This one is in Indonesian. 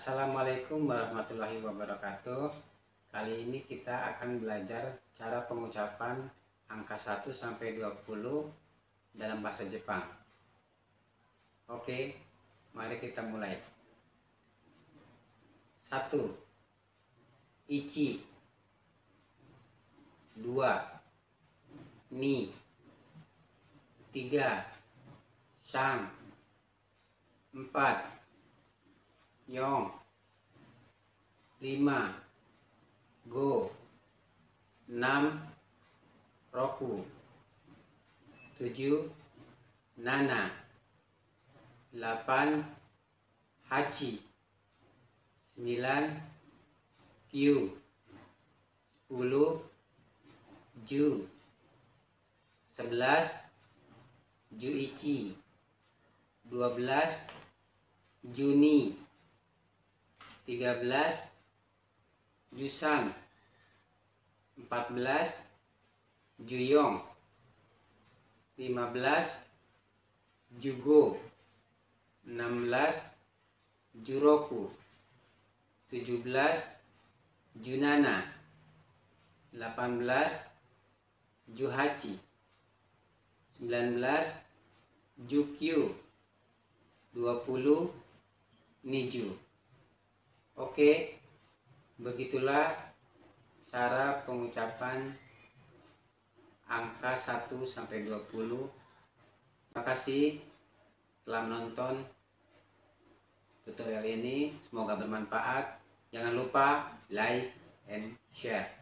Assalamualaikum warahmatullahi wabarakatuh. Kali ini kita akan belajar cara pengucapan angka 1 sampai 20 dalam bahasa Jepang. Oke, mari kita mulai. 1. Ichi. 2. Ni. 3. San. 4. Yong. 5. Go. 6. Roku. 7. Nana. 8. Hachi. 9. Kyu. 10. Ju. 11. Juichi. 12. Juni. 13. Jusan. 14. Juyong. 15. Jugo. 16. Juroku. 17. Junana. 18. Juhachi. 19. Jukyu. 20. Niju. Oke, begitulah cara pengucapan angka 1 sampai 20. Terima kasih telah menonton tutorial ini. Semoga bermanfaat. Jangan lupa like and share.